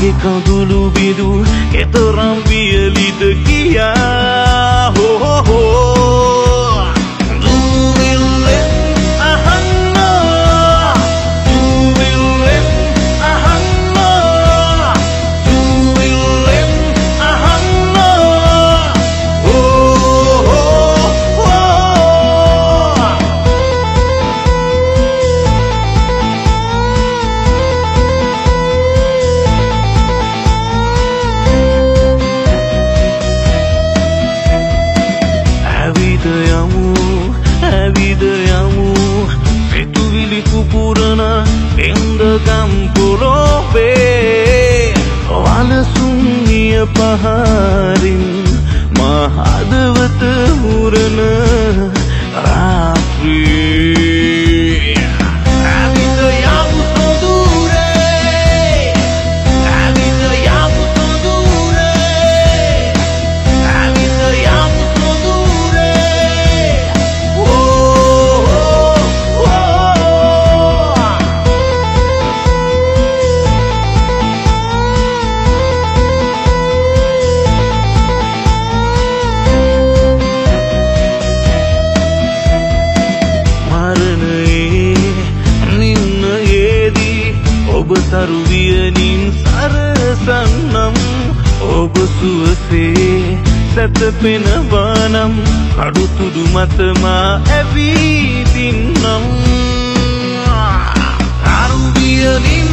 කඳුළු බිඳු එතරම් වියලිද කියා හෝ හෝ දුවිල්ලෙන් අහන්නා දුවිල්ලෙන් අහන්නා දුවිල්ලෙන් අහන්නා හෝ හෝ ඇවිද යමු පෙතුවිලි පුපුරන පෙන්දගම් පොළොවේ වලසුන් නිය පහරින් මහදවත මුරන රාත්‍රී ඇවිද යමු සොඳුරේ ඇවිද යමු සොඳුරේ ඇවිද යමු ඔබ තරුවියනින් සරසන්නම් ඔබ සුවසේ සැතපෙන වනම් කඩුතුඩු මතමා ඇවිදින්නම් තරුවියනින්